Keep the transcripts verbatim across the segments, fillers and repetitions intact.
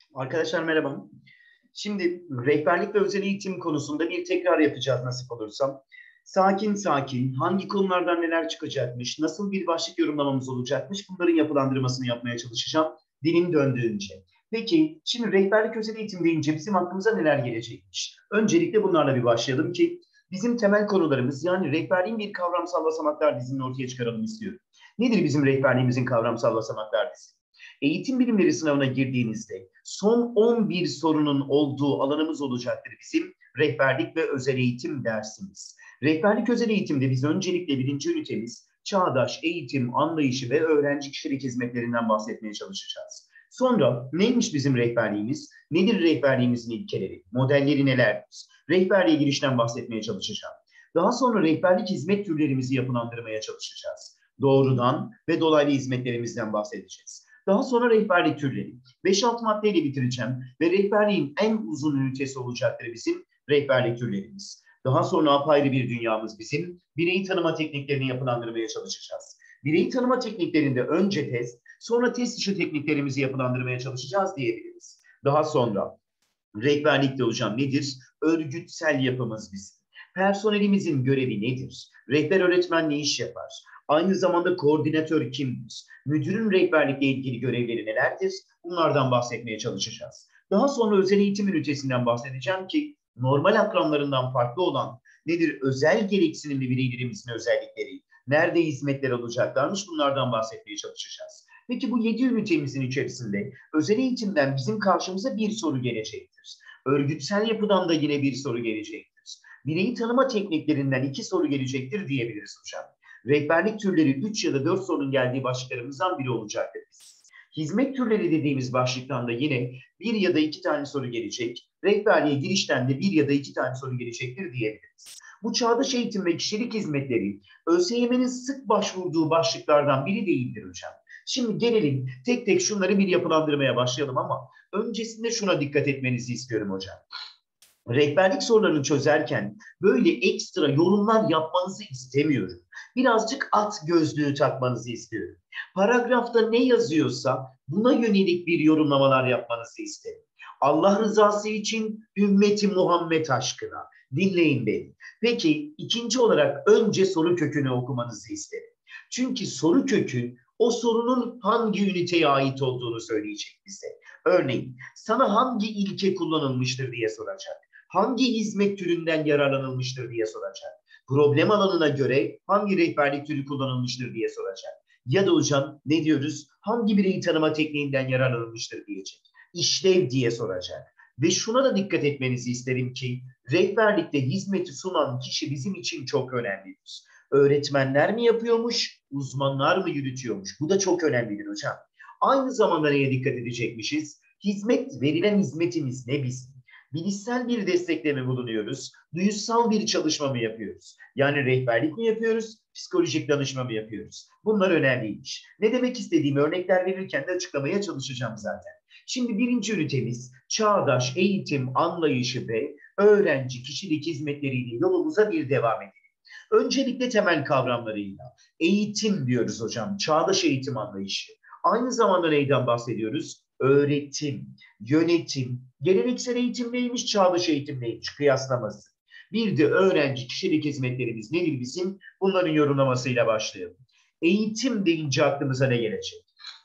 Arkadaşlar merhaba. Şimdi rehberlik ve özel eğitim konusunda bir tekrar yapacağız nasip olursam. Sakin sakin hangi konulardan neler çıkacakmış, nasıl bir başlık yorumlamamız olacakmış bunların yapılandırmasını yapmaya çalışacağım dilim döndüğünce. Peki şimdi rehberlik özel eğitim deyince bizim aklımıza neler gelecekmiş? Öncelikle bunlarla bir başlayalım ki bizim temel konularımız yani rehberliğin bir kavramsal basamaklar dizini ortaya çıkaralım istiyorum. Nedir bizim rehberliğimizin kavramsal basamaklar dizisi? Eğitim bilimleri sınavına girdiğinizde son on bir sorunun olduğu alanımız olacaktır bizim rehberlik ve özel eğitim dersimiz. Rehberlik özel eğitimde biz öncelikle birinci ünitemiz çağdaş eğitim anlayışı ve öğrenci kişilik hizmetlerinden bahsetmeye çalışacağız. Sonra neymiş bizim rehberliğimiz? Nedir rehberliğimizin ilkeleri? Modelleri nelerdir? Rehberliğe girişten bahsetmeye çalışacağım. Daha sonra rehberlik hizmet türlerimizi yapılandırmaya çalışacağız. Doğrudan ve dolaylı hizmetlerimizden bahsedeceğiz. Daha sonra rehberlik türleri. beş altı maddeyle bitireceğim ve rehberliğin en uzun ünitesi olacaktır bizim rehberlik türlerimiz. Daha sonra apayrı bir dünyamız bizim. Bireyi tanıma tekniklerini yapılandırmaya çalışacağız. Bireyi tanıma tekniklerinde önce test, sonra test dışı tekniklerimizi yapılandırmaya çalışacağız diyebiliriz. Daha sonra rehberlikte hocam nedir? Örgütsel yapımız bizim. Personelimizin görevi nedir? Rehber öğretmen ne iş yapar? Aynı zamanda koordinatör kimdir? Müdürün rehberlikle ilgili görevleri nelerdir? Bunlardan bahsetmeye çalışacağız. Daha sonra özel eğitim ünitesinden bahsedeceğim ki normal akranlarından farklı olan nedir? Özel gereksinimli bireylerimizin özellikleri, nerede hizmetler alacaklarmış bunlardan bahsetmeye çalışacağız. Peki bu yedi ünitemizin içerisinde özel eğitimden bizim karşımıza bir soru gelecektir. Örgütsel yapıdan da yine bir soru gelecektir. Bireyi tanıma tekniklerinden iki soru gelecektir diyebiliriz hocam. Rehberlik türleri üç ya da dört sorunun geldiği başlıklarımızdan biri olacaktır. Hizmet türleri dediğimiz başlıktan da yine bir ya da iki tane soru gelecek. Rehberliğe girişten de bir ya da iki tane soru gelecektir diyebiliriz. Bu çağdaş eğitim ve kişilik hizmetleri ÖSYM'nin sık başvurduğu başlıklardan biri değildir hocam. Şimdi gelelim tek tek şunları bir yapılandırmaya başlayalım ama öncesinde şuna dikkat etmenizi istiyorum hocam. Rehberlik sorularını çözerken böyle ekstra yorumlar yapmanızı istemiyorum. Birazcık at gözlüğü takmanızı istiyorum. Paragrafta ne yazıyorsa buna yönelik bir yorumlamalar yapmanızı isterim. Allah rızası için ümmeti Muhammed aşkına dinleyin beni. Peki ikinci olarak önce soru kökünü okumanızı isterim. Çünkü soru kökü o sorunun hangi üniteye ait olduğunu söyleyecek bize. Örneğin sana hangi ilke kullanılmıştır diye soracak. Hangi hizmet türünden yararlanılmıştır diye soracak. Problem alanına göre hangi rehberlik türü kullanılmıştır diye soracak. Ya da hocam ne diyoruz? Hangi bireyi tanıma tekniğinden yararlanılmıştır diyecek. İşlev diye soracak. Ve şuna da dikkat etmenizi isterim ki rehberlikte hizmeti sunan kişi bizim için çok önemlidir. Öğretmenler mi yapıyormuş, uzmanlar mı yürütüyormuş? Bu da çok önemlidir hocam. Aynı zamanda neye dikkat edecekmişiz? Hizmet, verilen hizmetimiz ne bizim? Bilişsel bir destekle mi bulunuyoruz? Duyusal bir çalışma mı yapıyoruz? Yani rehberlik mi yapıyoruz? Psikolojik danışma mı yapıyoruz? Bunlar önemliymiş. Ne demek istediğimi örnekler verirken de açıklamaya çalışacağım zaten. Şimdi birinci ünitemiz çağdaş eğitim anlayışı ve öğrenci kişilik hizmetleriyle yolumuza bir devam edelim. Öncelikle temel kavramlarıyla eğitim diyoruz hocam. Çağdaş eğitim anlayışı. Aynı zamanda neyden bahsediyoruz? Öğretim, yönetim, geleneksel eğitim neymiş, çağdaş eğitim neymiş kıyaslaması. Bir de öğrenci kişilik hizmetlerimiz nedir bizim? Bunların yorumlamasıyla başlayalım. Eğitim deyince aklımıza ne gelecek?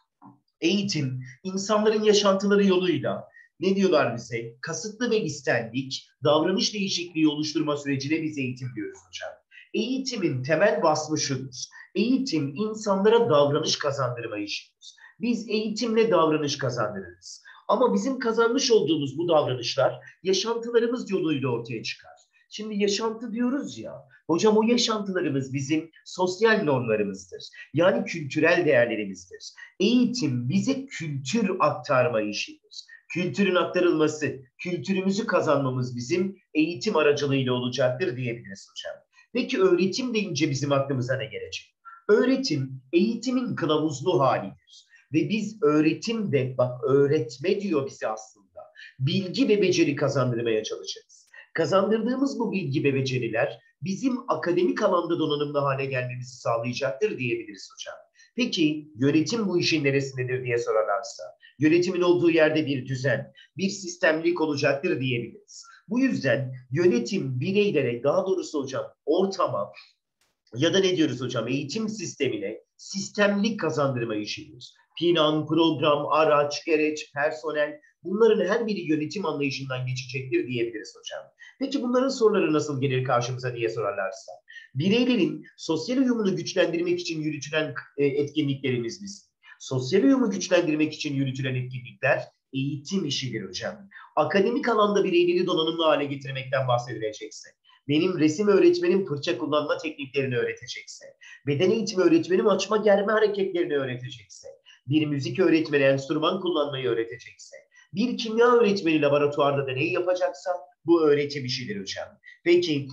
Eğitim, insanların yaşantıları yoluyla ne diyorlar bize? Kasıtlı ve istendik davranış değişikliği oluşturma sürecine biz eğitim diyoruz hocam. Eğitimin temel vasfı şudur. Eğitim insanlara davranış kazandırma işidir. Biz eğitimle davranış kazandırırız. Ama bizim kazanmış olduğumuz bu davranışlar yaşantılarımız yoluyla ortaya çıkar. Şimdi yaşantı diyoruz ya, hocam o yaşantılarımız bizim sosyal normlarımızdır. Yani kültürel değerlerimizdir. Eğitim bize kültür aktarma işidir. Kültürün aktarılması, kültürümüzü kazanmamız bizim eğitim aracılığıyla olacaktır diyebiliriz hocam. Peki öğretim deyince bizim aklımıza ne gelecek? Öğretim eğitimin kılavuzlu halidir. Ve biz öğretimde, bak öğretme diyor bize aslında, bilgi ve beceri kazandırmaya çalışırız. Kazandırdığımız bu bilgi ve beceriler bizim akademik alanda donanımlı hale gelmemizi sağlayacaktır diyebiliriz hocam. Peki yönetim bu işin neresindedir diye sorarlarsa, yönetimin olduğu yerde bir düzen, bir sistemlik olacaktır diyebiliriz. Bu yüzden yönetim bireylere, daha doğrusu hocam ortama ya da ne diyoruz hocam eğitim sistemine sistemlik kazandırma işidir. Plan, program, araç, gereç, personel, bunların her biri yönetim anlayışından geçecektir diyebiliriz hocam. Peki bunların soruları nasıl gelir karşımıza diye sorarlarsa. Bireylerin sosyal uyumunu güçlendirmek için yürütülen e, etkinliklerimiz biz. Sosyal uyumu güçlendirmek için yürütülen etkinlikler eğitim işidir hocam. Akademik alanda bireyleri donanımlı hale getirmekten bahsedilecekse, benim resim öğretmenim fırça kullanma tekniklerini öğretecekse, beden eğitimi öğretmenim açma germe hareketlerini öğretecekse, bir müzik öğretmeni enstrüman kullanmayı öğretecekse, bir kimya öğretmeni laboratuvarda deney yapacaksa bu öğretim işidir hocam. Peki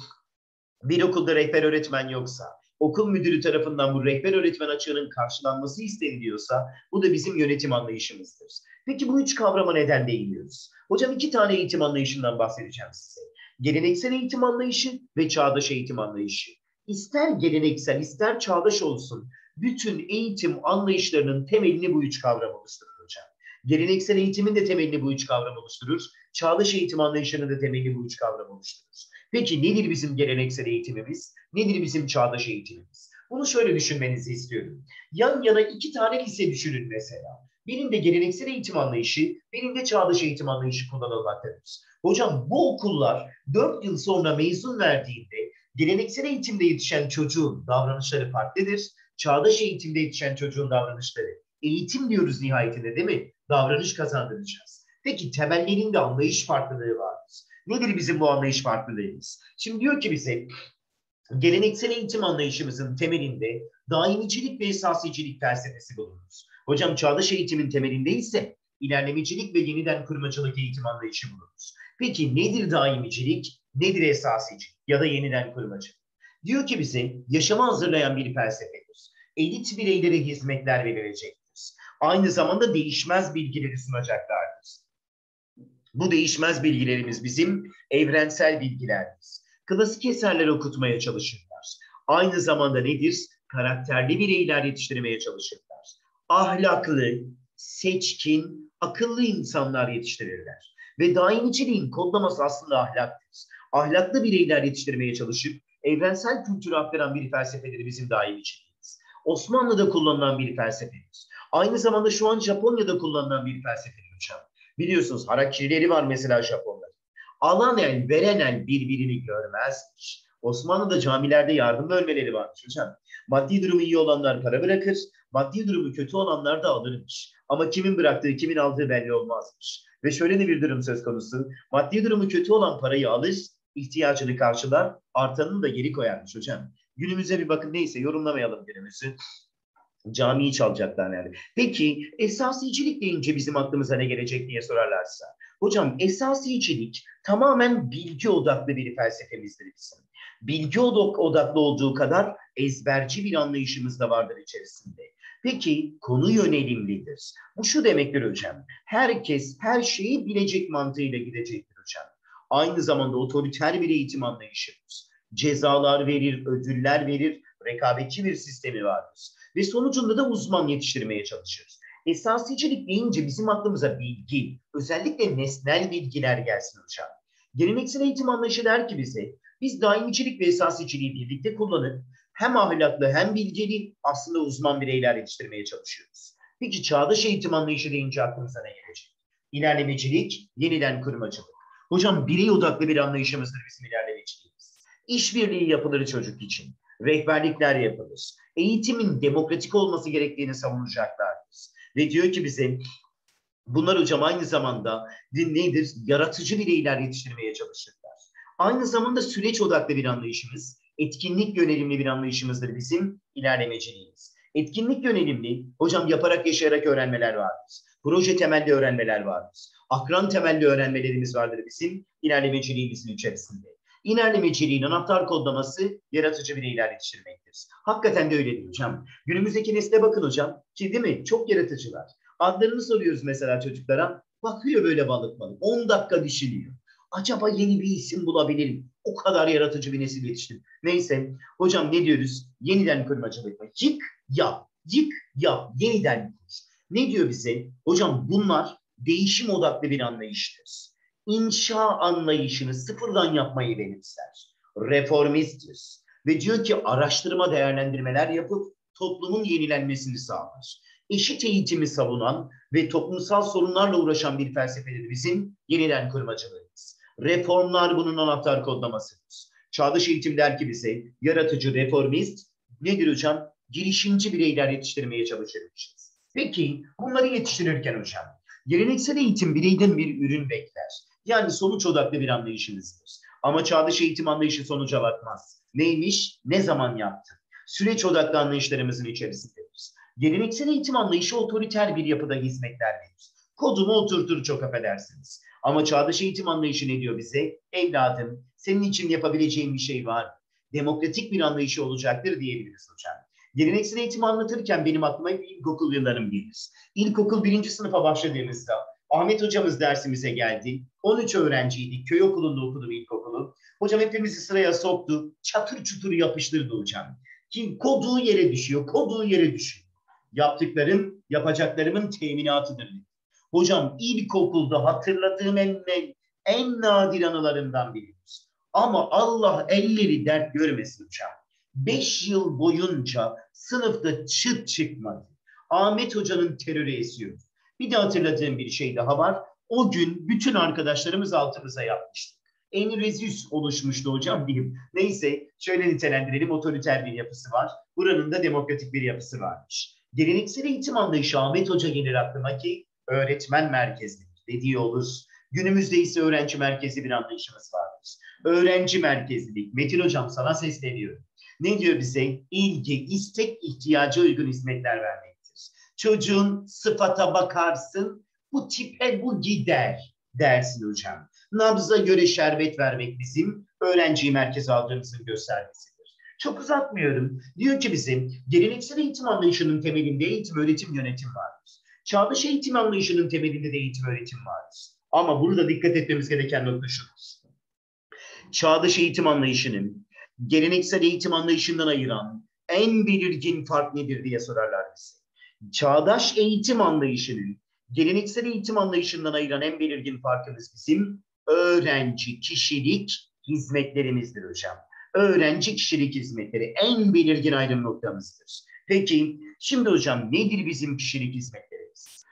bir okulda rehber öğretmen yoksa, okul müdürü tarafından bu rehber öğretmen açığının karşılanması isteniliyorsa bu da bizim yönetim anlayışımızdır. Peki bu üç kavrama neden değiniyoruz? Hocam iki tane eğitim anlayışından bahsedeceğim size. Geleneksel eğitim anlayışı ve çağdaş eğitim anlayışı. İster geleneksel ister çağdaş olsun bütün eğitim anlayışlarının temelini bu üç kavram oluşturur hocam. Geleneksel eğitimin de temelini bu üç kavram oluşturur. Çağdaş eğitim anlayışının da temelini bu üç kavram oluşturur. Peki nedir bizim geleneksel eğitimimiz? Nedir bizim çağdaş eğitimimiz? Bunu şöyle düşünmenizi istiyorum. Yan yana iki tane lise düşünün mesela. Birinde geleneksel eğitim anlayışı, birinde çağdaş eğitim anlayışı kullanılmaktadır. Hocam bu okullar dört yıl sonra mezun verdiğinde geleneksel eğitimde yetişen çocuğun davranışları farklıdır. Çağdaş eğitimde yetişen çocuğun davranışları. Eğitim diyoruz nihayetinde değil mi? Davranış kazandıracağız. Peki temellerinde anlayış farklılığı vardır. Nedir bizim bu anlayış farklılığımız? Şimdi diyor ki bize geleneksel eğitim anlayışımızın temelinde daimicilik ve esasicilik felsefesi bulunur. Hocam çağdaş eğitimin temelinde ise ilerlemecilik ve yeniden kurmacılık eğitim anlayışı bulunur. Peki nedir daimicilik, nedir esasicilik ya da yeniden kurmacılık? Diyor ki bize yaşama hazırlayan bir felsefedir. Elit bireylere hizmetler verilecektir. Aynı zamanda değişmez bilgileri sunacaklardır. Bu değişmez bilgilerimiz bizim evrensel bilgilerimiz. Klasik eserler okutmaya çalışırlar. Aynı zamanda nedir? Karakterli bireyler yetiştirmeye çalışırlar. Ahlaklı, seçkin, akıllı insanlar yetiştirirler. Ve daimiciliğin kodlaması aslında ahlaktır. Ahlaklı bireyler yetiştirmeye çalışıp evrensel kültürü aktaran bir felsefedir bizim daimiciliğimiz. Osmanlı'da kullanılan bir felsefedir. Aynı zamanda şu an Japonya'da kullanılan bir felsefedir hocam. Biliyorsunuz harakirileri var mesela Japonlar. Alan el, veren el birbirini görmezmiş. Osmanlı'da camilerde yardım bölmeleri varmış hocam. Maddi durumu iyi olanlar para bırakır, maddi durumu kötü olanlar da alırmış. Ama kimin bıraktığı, kimin aldığı belli olmazmış. Ve şöyle de bir durum söz konusu. Maddi durumu kötü olan parayı alır, ihtiyacını karşılar, artanını da geri koyarmış hocam. Günümüze bir bakın, neyse yorumlamayalım günümüzü. Camiyi çalacaklar yani. Peki esasicilik deyince bizim aklımıza ne gelecek diye sorarlarsa. Hocam esasicilik tamamen bilgi odaklı bir felsefemizdir bizim. Bilgi odaklı olduğu kadar ezberci bir anlayışımız da vardır içerisinde. Peki konu yönelimlidir. Bu şu demektir hocam. Herkes her şeyi bilecek mantığıyla gidecektir hocam. Aynı zamanda otoriter bir eğitim anlayışıdır. Cezalar verir, ödüller verir, rekabetçi bir sistemi vardır. Ve sonucunda da uzman yetiştirmeye çalışırız. Esasicilik deyince bizim aklımıza bilgi, özellikle nesnel bilgiler gelsin hocam. Geleneksel eğitim anlayışı der ki bize, biz daimicilik ve esasiciliği birlikte kullanıp hem ahlaklı hem bilgili aslında uzman bireyler yetiştirmeye çalışıyoruz. Peki çağdaş eğitim anlayışı deyince aklımıza ne gelecek? İlerlemecilik, yeniden kurmacılık. Hocam birey odaklı bir anlayışımızdır bizim ilerlemeciliğimiz. İşbirliği yapılır çocuk için. Rehberlikler yapılır. Eğitimin demokratik olması gerektiğini savunacaklardır. Ve diyor ki bize bunlar hocam aynı zamanda nedir? Yaratıcı bireyler yetiştirmeye çalışırlar. Aynı zamanda süreç odaklı bir anlayışımız, etkinlik yönelimli bir anlayışımızdır bizim ilerlemeciliğimiz. Etkinlik yönelimli, hocam yaparak yaşayarak öğrenmeler vardır. Proje temelli öğrenmeler vardır. Akran temelli öğrenmelerimiz vardır bizim ilerlemeciliğimizin içerisinde. İlerlemeciliğin anahtar kodlaması yaratıcı bireyler yetiştirmektir. Hakikaten de öyledir hocam. Günümüzdeki nesle bakın hocam. Ki değil mi? Çok yaratıcılar. Adlarını soruyoruz mesela çocuklara. Bakıyor böyle balık balık. on dakika düşünüyor. Acaba yeni bir isim bulabilirim. O kadar yaratıcı bir nesil yetiştim. Neyse. Hocam ne diyoruz? Yeniden kurmacılık mı? Yık, yap. Yık, yap, yeniden kur. Ne diyor bize? Hocam bunlar değişim odaklı bir anlayıştır. İnşa anlayışını sıfırdan yapmayı benimser. Reformisttir. Ve diyor ki araştırma değerlendirmeler yapıp toplumun yenilenmesini sağlar. Eşit eğitimi savunan ve toplumsal sorunlarla uğraşan bir felsefedir bizim yeniden kurmacılığımız. Reformlar bunun anahtar kodlamasıdır. Çağdaş eğitim der ki bize yaratıcı, reformist, nedir hocam? Girişimci bireyler yetiştirmeye çalışırmışız. Peki bunları yetiştirirken hocam, geleneksel eğitim bireyden bir ürün bekler. Yani sonuç odaklı bir anlayışımızdır. Ama çağdaş eğitim anlayışı sonuca bakmaz. Neymiş? Ne zaman yaptın? Süreç odaklı anlayışlarımızın içerisindedir. Geleneksel eğitim anlayışı otoriter bir yapıda hizmetler verir. Kodumu oturtur çok affedersiniz. Ama çağdaş eğitim anlayışı ne diyor bize? Evladım, senin için yapabileceğin bir şey var. Demokratik bir anlayışı olacaktır diyebiliriz hocam. Geleneksel eğitimi anlatırken benim aklıma ilkokul yıllarım gelir. İlkokul birinci sınıfa başladığımızda Ahmet hocamız dersimize geldi. on üç öğrenciydik. Köy okulunda okudum ilkokulu. Hocam hepimizi sıraya soktu. Çatır çutur yapıştırdı hocam. Ki koduğu yere düşüyor, koduğu yere düşüyor. Yaptıklarım, yapacaklarımın teminatıdır. Hocam ilkokulda hatırladığım en, en nadir anılarından biridir. Ama Allah elleri dert görmesin hocam. Beş yıl boyunca sınıfta çıt çıkmadı. Ahmet hocanın terörü esiyordu. Bir de hatırladığım bir şey daha var. O gün bütün arkadaşlarımız altımıza yapmıştı. En rezil oluşmuştu hocam diyeyim. Neyse şöyle nitelendirelim, otoriter bir yapısı var. Buranın da demokratik bir yapısı varmış. Geleneksel eğitim anlayışı Ahmet Hoca gelir aklıma ki öğretmen merkezli dediği olur. Günümüzde ise öğrenci merkezli bir anlayışımız vardır. Öğrenci merkezlilik. Metin hocam sana sesleniyorum. Ne diyor bize? İlgi, istek, ihtiyaca uygun hizmetler vermektir. Çocuğun sıfata bakarsın, bu tipe bu gider dersin hocam. Nabza göre şerbet vermek bizim öğrenciyi merkeze aldığımızın göstergesidir. Çok uzatmıyorum. Diyor ki bizim geleneksel eğitim anlayışının temelinde eğitim, öğretim, yönetim vardır. Çağdaş eğitim anlayışının temelinde de eğitim, öğretim vardır. Ama burada dikkat etmemiz gereken nokta şudur. Çağdaş eğitim anlayışının geleneksel eğitim anlayışından ayıran en belirgin fark nedir diye sorarlar bize. Çağdaş eğitim anlayışının geleneksel eğitim anlayışından ayıran en belirgin farkımız bizim öğrenci kişilik hizmetlerimizdir hocam. Öğrenci kişilik hizmetleri en belirgin ayrım noktamızdır. Peki şimdi hocam nedir bizim kişilik hizmetlerimiz?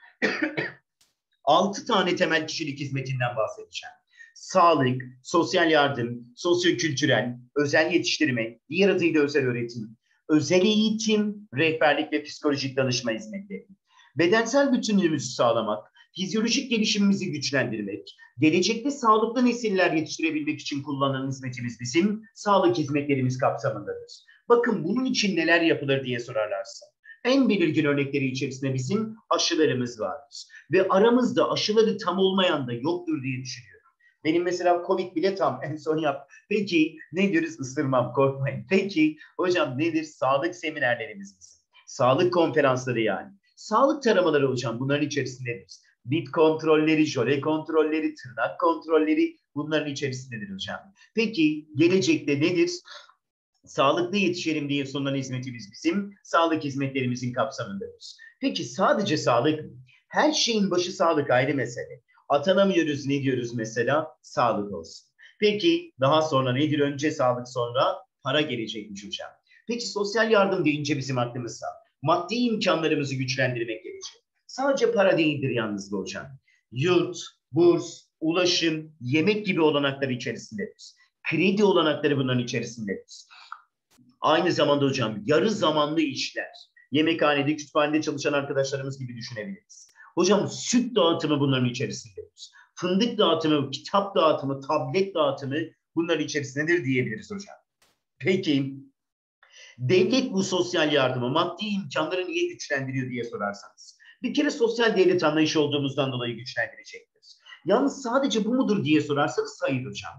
Altı tane temel kişilik hizmetinden bahsedeceğim. Sağlık, sosyal yardım, sosyokültürel, özel yetiştirme, diğer adıyla özel öğretim, özel eğitim, rehberlik ve psikolojik danışma hizmetleri. Bedensel bütünlüğümüzü sağlamak, fizyolojik gelişimimizi güçlendirmek, gelecekte sağlıklı nesiller yetiştirebilmek için kullanılan hizmetimiz bizim sağlık hizmetlerimiz kapsamındadır. Bakın bunun için neler yapılır diye sorarlarsa. En belirgin örnekleri içerisinde bizim aşılarımız vardır. Ve aramızda aşıları tam olmayan da yoktur diye düşünüyorum. Benim mesela Covid bile tam en son yap. Peki ne diyoruz? Isırmam, korkmayın. Peki hocam nedir? Sağlık seminerlerimiz bizim. Sağlık konferansları yani. Sağlık taramaları hocam bunların içerisindedir. Bit kontrolleri, jöle kontrolleri, tırnak kontrolleri bunların içerisindedir hocam. Peki gelecekte nedir? Sağlıklı yetişelim diye sunulan hizmetimiz bizim sağlık hizmetlerimizin kapsamındadır. Peki sadece sağlık mı? Her şeyin başı sağlık ayrı mesele. Atanamıyoruz ne diyoruz mesela? Sağlık olsun. Peki daha sonra nedir? Önce sağlık sonra para gelecekmiş hocam. Peki sosyal yardım deyince bizim aklımızda maddi imkanlarımızı güçlendirmek gerekir. Sadece para değildir yalnız bu hocam. Yurt, burs, ulaşım, yemek gibi olanaklar içerisindedir. Kredi olanakları bunların içerisindedir. Aynı zamanda hocam yarı zamanlı işler. Yemekhanede, kütüphanede çalışan arkadaşlarımız gibi düşünebiliriz. Hocam süt dağıtımı bunların içerisindedir. Fındık dağıtımı, kitap dağıtımı, tablet dağıtımı bunların içerisindedir diyebiliriz hocam. Peki devlet bu sosyal yardımı, maddi imkanları niye güçlendiriyor diye sorarsanız. Bir kere sosyal devlet anlayışı olduğumuzdan dolayı güçlendirecektir. Yalnız sadece bu mudur diye sorarsanız hayır hocam.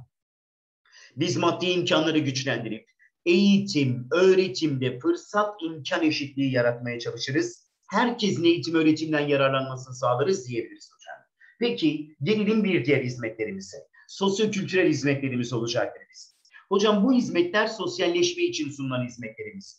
Biz maddi imkanları güçlendirip eğitim, öğretimde fırsat imkan eşitliği yaratmaya çalışırız. Herkesin eğitim öğretimden yararlanmasını sağlarız diyebiliriz hocam. Peki gelelim bir diğer hizmetlerimize. Sosyokültürel hizmetlerimiz olacaktır bizim. Hocam bu hizmetler sosyalleşme için sunulan hizmetlerimizdir.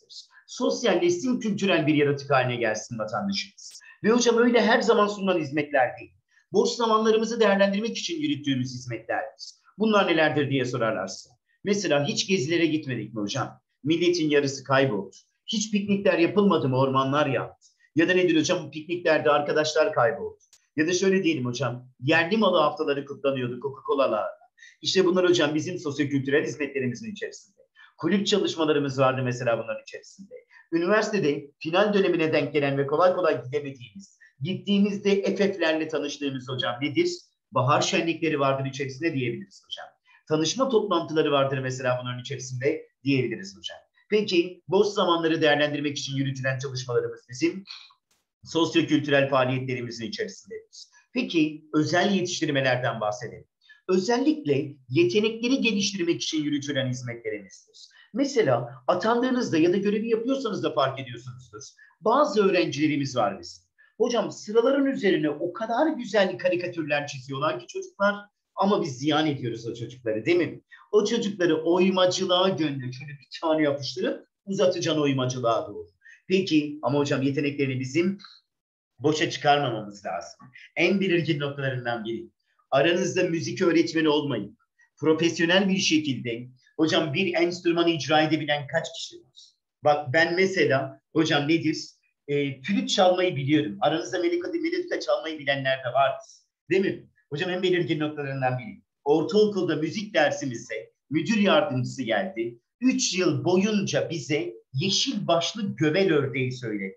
Sosyalleşsin, kültürel bir yaratık haline gelsin vatandaşımız. Ve hocam öyle her zaman sunulan hizmetler değil. Boş zamanlarımızı değerlendirmek için yürüttüğümüz hizmetlerdir. Bunlar nelerdir diye sorarlarsa. Mesela hiç gezilere gitmedik mi hocam? Milletin yarısı kayboldu. Hiç piknikler yapılmadı mı? Ormanlar yandı. Ya da nedir hocam? Pikniklerde arkadaşlar kayboldu. Ya da şöyle diyelim hocam. Yerli malı haftaları kutlanıyordu Coca-Cola'larla. İşte bunlar hocam bizim sosyokültürel hizmetlerimizin içerisinde. Kulüp çalışmalarımız vardı mesela bunların içerisinde. Üniversitede final dönemine denk gelen ve kolay kolay gidemediğimiz, gittiğimizde F F'lerle tanıştığımız hocam nedir? Bahar şenlikleri vardır içerisinde diyebiliriz hocam. Tanışma toplantıları vardır mesela bunların içerisinde diyebiliriz hocam. Peki boş zamanları değerlendirmek için yürütülen çalışmalarımız bizim sosyokültürel faaliyetlerimizin içerisindedir. Peki özel yetiştirmelerden bahsedelim. Özellikle yetenekleri geliştirmek için yürütülen hizmetlerimizdir. Mesela atandığınızda ya da görevi yapıyorsanız da fark ediyorsunuzdur. Bazı öğrencilerimiz var bizim. Hocam sıraların üzerine o kadar güzel karikatürler çiziyorlar ki çocuklar, ama biz ziyan ediyoruz o çocukları değil mi? O çocukları oymacılığa gönder, şöyle bir tane yapıştırıp uzatacaksın oymacılığa doğru. Peki ama hocam yeteneklerini bizim boşa çıkarmamamız lazım. En belirgin noktalarından biri. Aranızda müzik öğretmeni olmayıp profesyonel bir şekilde hocam bir enstrümanı icra edebilen kaç kişi var? Bak ben mesela hocam nedir? E, flüt çalmayı biliyorum. Aranızda melodika, melodika çalmayı bilenler de vardır. Değil mi? Hocam en belirgin noktalarından biri. Ortaokulda müzik dersimizde müdür yardımcısı geldi. Üç yıl boyunca bize Yeşil Başlı Göbel Ördeği söyledi.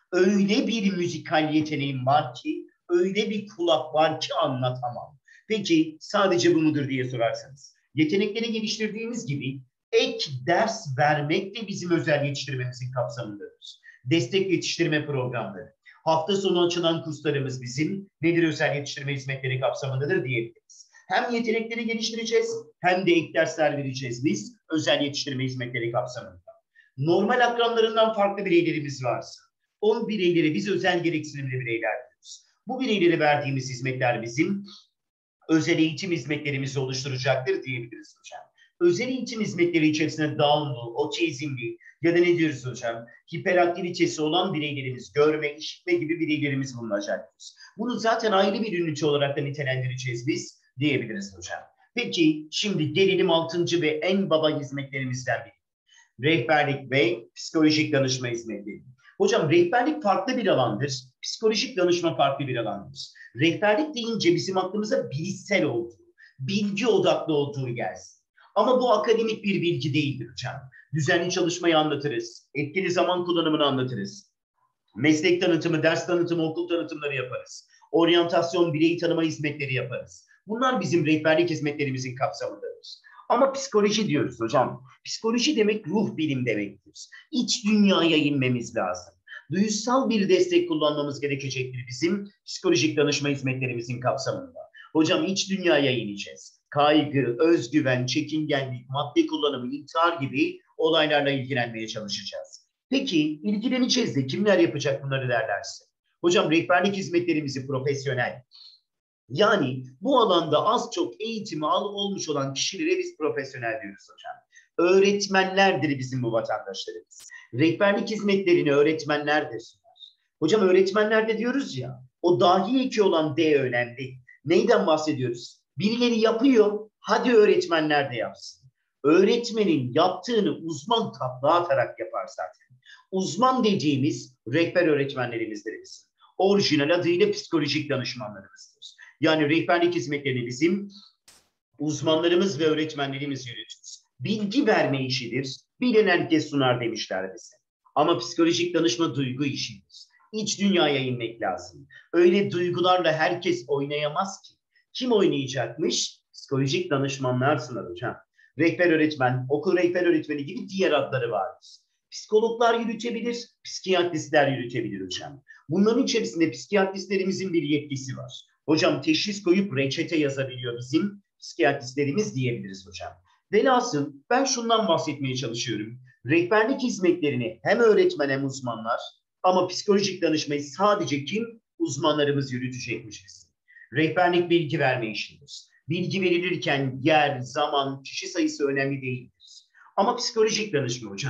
Öyle bir müzikal yeteneğim var ki, öyle bir kulak var ki anlatamam. Peki sadece bu mudur diye sorarsanız. Yetenekleri geliştirdiğimiz gibi ek ders vermek de bizim özel yetiştirmemizin kapsamındadır. Destek yetiştirme programları. Hafta sonu açılan kurslarımız bizim nedir özel yetiştirme hizmetleri kapsamındadır diyebiliriz. Hem yetenekleri geliştireceğiz hem de ek dersler vereceğiz biz özel yetiştirme hizmetleri kapsamında. Normal akranlarından farklı bireylerimiz varsa, o bireyleri biz özel gereksinimli bireyler diyoruz. Bu bireylere verdiğimiz hizmetler bizim özel eğitim hizmetlerimizi oluşturacaktır diyebiliriz hocam. Özel eğitim hizmetleri içerisinde Down'lu, otizmli ya da ne diyoruz hocam, hiperaktivitesi olan bireylerimiz, görme, işitme gibi bireylerimiz bulunacaktır. Bunu zaten ayrı bir ünite olarak da nitelendireceğiz biz diyebiliriz hocam. Peki şimdi gelelim altıncı ve en baba hizmetlerimizden biri. Rehberlik ve psikolojik danışma hizmetleri. Hocam rehberlik farklı bir alandır. Psikolojik danışma farklı bir alandır. Rehberlik deyince bizim aklımıza bilişsel olduğu, bilgi odaklı olduğu gelsin. Ama bu akademik bir bilgi değildir hocam. Düzenli çalışmayı anlatırız. Etkili zaman kullanımını anlatırız. Meslek tanıtımı, ders tanıtımı, okul tanıtımları yaparız. Oryantasyon, bireyi tanıma hizmetleri yaparız. Bunlar bizim rehberlik hizmetlerimizin kapsamındadır. Ama psikoloji diyoruz hocam. Psikoloji demek ruh bilim demektir. İç dünyaya inmemiz lazım. Duyusal bir destek kullanmamız gerekecektir bizim psikolojik danışma hizmetlerimizin kapsamında. Hocam iç dünyaya ineceğiz. Kaygı, özgüven, çekingenlik, madde kullanımı, intihar gibi olaylarla ilgilenmeye çalışacağız. Peki ilgileneceğiz de kimler yapacak bunları derlerse? Hocam rehberlik hizmetlerimizi profesyonel, yani bu alanda az çok eğitimi al olmuş olan kişilere biz profesyonel diyoruz hocam. Öğretmenlerdir bizim bu vatandaşlarımız. Rehberlik hizmetlerini öğretmenler de sunar. Hocam öğretmenler de diyoruz ya, o dahi eki olan D önemli. Neyden bahsediyoruz? Birileri yapıyor, hadi öğretmenler de yapsın. Öğretmenin yaptığını uzman takla atarak yapar zaten. Uzman dediğimiz rehber öğretmenlerimizdir bizim. Orijinal adıyla psikolojik danışmanlarımızdır. Yani rehberlik hizmetlerini bizim uzmanlarımız ve öğretmenlerimiz yürütür. Bilgi verme işidir, bilen herkes sunar demişler bize. Ama psikolojik danışma duygu işidir. İç dünyaya inmek lazım. Öyle duygularla herkes oynayamaz ki. Kim oynayacakmış? Psikolojik danışmanlar sunar hocam. Rehber öğretmen, okul rehber öğretmeni gibi diğer adları vardır. Psikologlar yürütebilir, psikiyatristler yürütebilir hocam. Bunların içerisinde psikiyatristlerimizin bir yetkisi var. Hocam teşhis koyup reçete yazabiliyor bizim psikiyatristlerimiz diyebiliriz hocam. Velhasıl ben şundan bahsetmeye çalışıyorum. Rehberlik hizmetlerini hem öğretmen hem uzmanlar, ama psikolojik danışmayı sadece kim? Uzmanlarımız yürütecekmiş bizim. Rehberlik bilgi verme işidir. Bilgi verilirken yer, zaman, kişi sayısı önemli değildir. Ama psikolojik danışma hocam.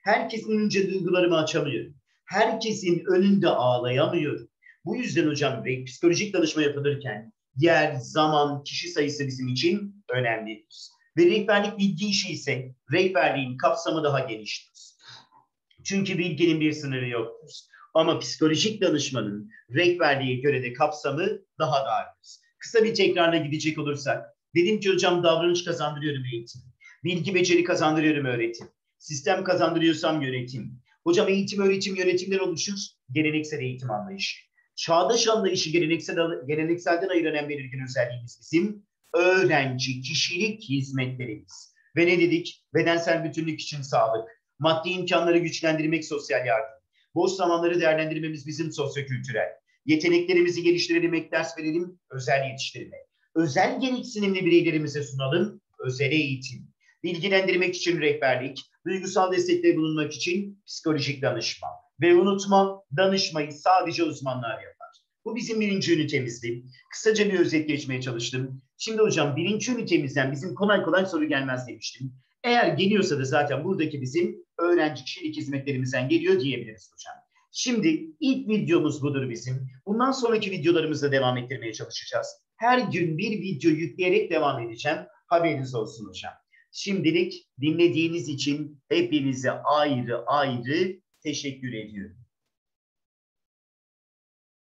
Herkesin önünde duygularımı açamıyorum. Herkesin önünde ağlayamıyorum. Bu yüzden hocam psikolojik danışma yapılırken yer, zaman, kişi sayısı bizim için önemlidir. Ve rehberlik bilgi işi ise rehberliğin kapsamı daha geniştir. Çünkü bilginin bir sınırı yoktur. Ama psikolojik danışmanın rehberliğe göre de kapsamı daha dardır. Kısa bir tekrarla gidecek olursak, dedim ki hocam davranış kazandırıyorum eğitim. Bilgi beceri kazandırıyorum öğretim. Sistem kazandırıyorsam yönetim. Hocam eğitim, öğretim, yönetimden oluşur. Geleneksel eğitim anlayışı. Çağdaş anlayışı geleneksel, gelenekselden ayıran en belirgin özelliğimiz bizim öğrenci, kişilik hizmetlerimiz. Ve ne dedik? Bedensel bütünlük için sağlık. Maddi imkanları güçlendirmek sosyal yardım. Boş zamanları değerlendirmemiz bizim sosyokültürel. Yeteneklerimizi geliştirelim, ek ders verelim, özel yetiştirme. Özel gereksinimli bireylerimize sunalım, özel eğitim. Bilgilendirmek için rehberlik, duygusal destekte bulunmak için psikolojik danışma. Ve unutma, danışmayı sadece uzmanlar yapar. Bu bizim birinci ünitemizdi. Kısaca bir özet geçmeye çalıştım. Şimdi hocam birinci ünitemizden bizim kolay kolay soru gelmez demiştim. Eğer geliyorsa da zaten buradaki bizim öğrenci kişilik hizmetlerimizden geliyor diyebiliriz hocam. Şimdi ilk videomuz budur bizim. Bundan sonraki videolarımızda devam ettirmeye çalışacağız. Her gün bir video yükleyerek devam edeceğim. Haberiniz olsun hocam. Şimdilik dinlediğiniz için hepinize ayrı ayrı teşekkür ediyorum.